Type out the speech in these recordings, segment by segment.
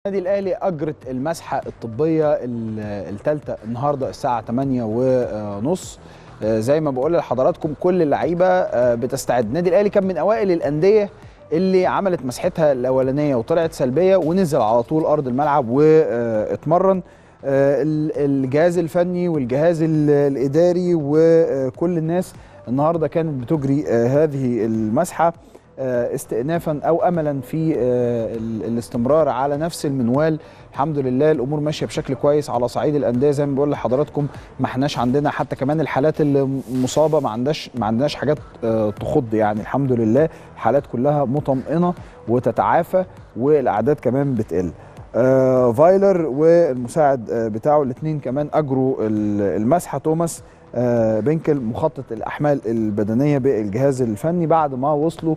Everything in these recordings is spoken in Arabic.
النادي الاهلي اجرت المسحه الطبيه الثالثه النهارده الساعه 8:30. زي ما بقول لحضراتكم كل اللعيبه بتستعد. النادي الاهلي كان من اوائل الانديه اللي عملت مسحتها الاولانيه وطلعت سلبيه ونزل على طول ارض الملعب واتمرن. الجهاز الفني والجهاز الاداري وكل الناس النهارده كانت بتجري هذه المسحه استئنافا او املا في الاستمرار على نفس المنوال. الحمد لله الامور ماشيه بشكل كويس على صعيد الانديه. زي ما بقول لحضراتكم ما احناش عندنا حتى كمان الحالات اللي مصابه، ما عندناش حاجات تخض، يعني الحمد لله الحالات كلها مطمئنه وتتعافى والاعداد كمان بتقل. فايلر والمساعد بتاعه الاثنين كمان اجروا المسحه. توماس بنكل مخطط الاحمال البدنيه بالجهاز الفني بعد ما وصلوا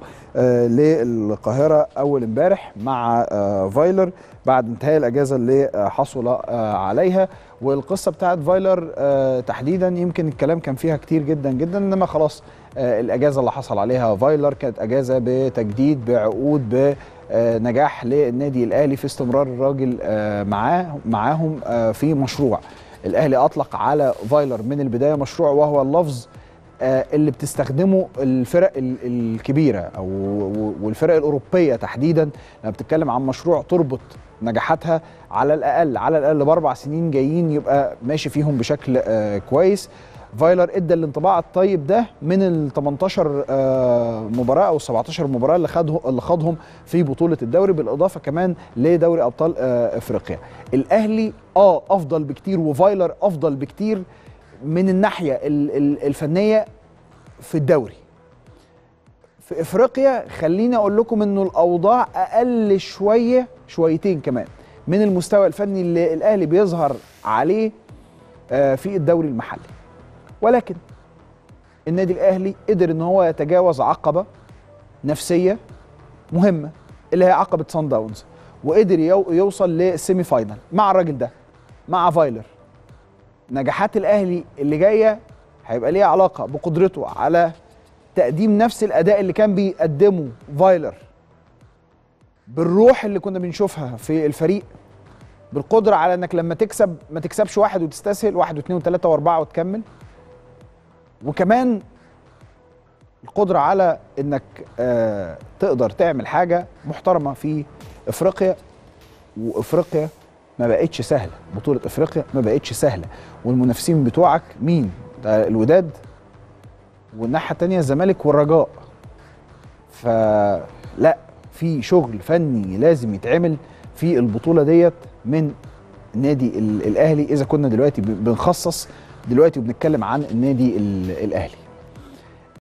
للقاهره اول امبارح مع فايلر بعد انتهاء الاجازه اللي حصل عليها. والقصه بتاعت فايلر تحديدا يمكن الكلام كان فيها كتير جدا جدا، انما خلاص الاجازه اللي حصل عليها فايلر كانت اجازه بتجديد بعقود بنجاح للنادي الاهلي في استمرار الراجل معاهم في مشروع. الاهلي اطلق على فايلر من البدايه مشروع، وهو اللفظ اللي بتستخدمه الفرق الكبيره والفرق الاوروبيه تحديدا لما بتتكلم عن مشروع تربط نجاحاتها على الاقل ب4 سنين جايين يبقى ماشي فيهم بشكل كويس. فايلر ادى الانطباع الطيب ده من ال 18 مباراه او 17 مباراه اللي خاضهم في بطوله الدوري، بالاضافه كمان لدوري ابطال افريقيا. الاهلي افضل بكتير وفايلر افضل بكتير من الناحيه الفنيه في الدوري. في افريقيا خليني اقول لكم انه الاوضاع اقل شويتين كمان من المستوى الفني اللي الاهلي بيظهر عليه في الدوري المحلي، ولكن النادي الاهلي قدر ان هو يتجاوز عقبه نفسيه مهمه اللي هي عقبه صن داونز، وقدر يوصل للسيمي فاينال مع الراجل ده، مع فايلر. نجاحات الاهلي اللي جايه هيبقى ليها علاقه بقدرته على تقديم نفس الاداء اللي كان بيقدمه فايلر، بالروح اللي كنا بنشوفها في الفريق، بالقدره على انك لما تكسب ما تكسبش واحد وتستسهل، واحد واثنين وثلاثه واربعه وتكمل، وكمان القدره على انك تقدر تعمل حاجه محترمه في افريقيا. وافريقيا ما بقتش سهله، بطوله افريقيا ما بقتش سهله، والمنافسين بتوعك مين؟ الوداد، والناحيه الثانيه الزمالك والرجاء. فلا، في شغل فني لازم يتعمل في البطوله ديت من النادي الاهلي اذا كنا دلوقتي بنخصص دلوقتي وبنتكلم عن النادي الاهلي.